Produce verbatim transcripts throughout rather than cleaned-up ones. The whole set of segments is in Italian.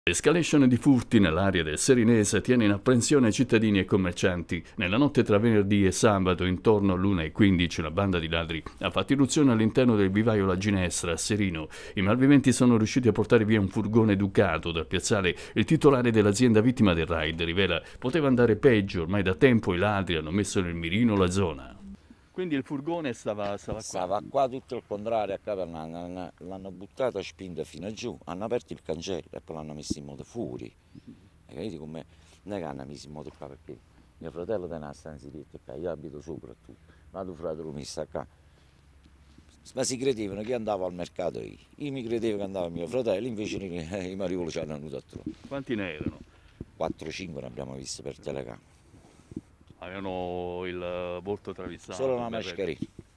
L'escalation di furti nell'area del Serinese tiene in apprensione cittadini e commercianti. Nella notte tra venerdì e sabato, intorno all'una e quindici, una banda di ladri ha fatto irruzione all'interno del vivaio La Ginestra a Serino. I malviventi sono riusciti a portare via un furgone Ducato dal piazzale. Il titolare dell'azienda vittima del raid rivela: poteva andare peggio, ormai da tempo i ladri hanno messo nel mirino la zona. Quindi il furgone stava, stava qua? Stava qua tutto il contrario, a capo l'hanno, l'hanno buttata spinta fino a giù, hanno aperto il cancello e poi l'hanno messo in moto fuori. E vedi come non è che hanno messo in moto qua, perché mio fratello tiene una stanza diretta qua, io abito sopra tutto, ma tuo fratello l'ho messo qua. Ma si credevano che andavo al mercato io, io mi credevo che andava mio fratello, invece i marivoli ci hanno venuto a trovare. Quanti ne erano? quattro cinque ne abbiamo visto per telecamera. Avevano il volto travisato? Solo una mascherina,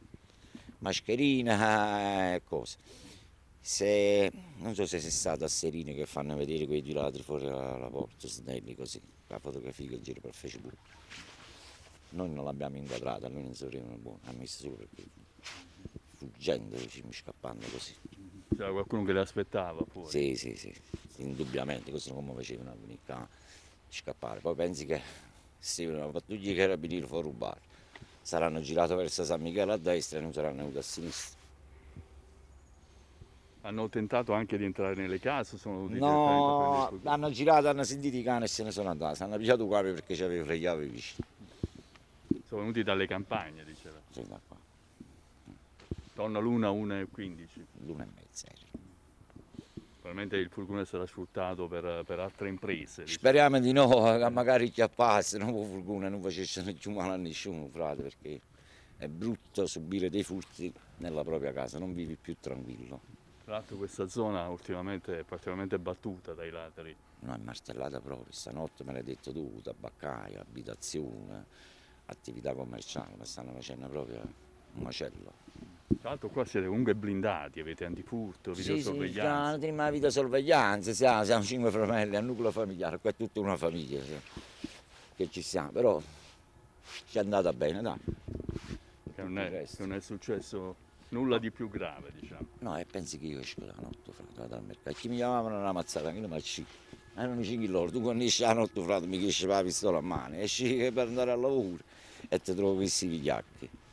mascherina e cose. Se, non so se sei stato a Serino che fanno vedere quei due ladri fuori la porta, snelli così, la fotografia che gira per Facebook. Noi non l'abbiamo inquadrata, noi non sapevamo buono, hanno messo solo perché fuggendo, scappando così. C'era qualcuno che le aspettava fuori? Sì, sì, sì, indubbiamente, così come facevano a venire a scappare. Poi pensi che se una pattuglia che carabinieri fuori rubare, saranno girati verso San Michele a destra e non saranno venuti a sinistra. Hanno tentato anche di entrare nelle case? Sono venuti No, hanno girato, hanno sentito i cani e se ne sono andati, hanno pigliato qua perché c'aveva le chiavi vicino. Sono venuti dalle campagne, diceva? Sì, da qua. Intorno all'una, una e quindici. L'una e mezza. Probabilmente il furgone sarà sfruttato per, per altre imprese. Speriamo di no, che magari chiappassero un furgone non facessero più male a nessuno, frate, perché è brutto subire dei furti nella propria casa, non vivi più tranquillo. Tra l'altro questa zona ultimamente è particolarmente battuta dai ladri. No, è martellata proprio, stanotte me l'hai detto tu, tabaccaia, abitazione, attività commerciale, ma stanno facendo proprio un macello. Tra l'altro qua siete comunque blindati, avete antifurto, videosorveglianza. Sì, sì, prima videosorveglianza, siamo, siamo cinque fratelli, un nucleo familiare, qua è tutta una famiglia che ci siamo, però ci è andata bene, dai. Che non è, che non è successo nulla di più grave, diciamo. No, e pensi che io esco la notte, frate, dal mercato, chi mi chiamavano una mazzata, anche ma ci erano cinque loro, tu quando esci la notte, frate, mi esce la pistola a mano, esci per andare al lavoro e ti trovo questi vigliacchi.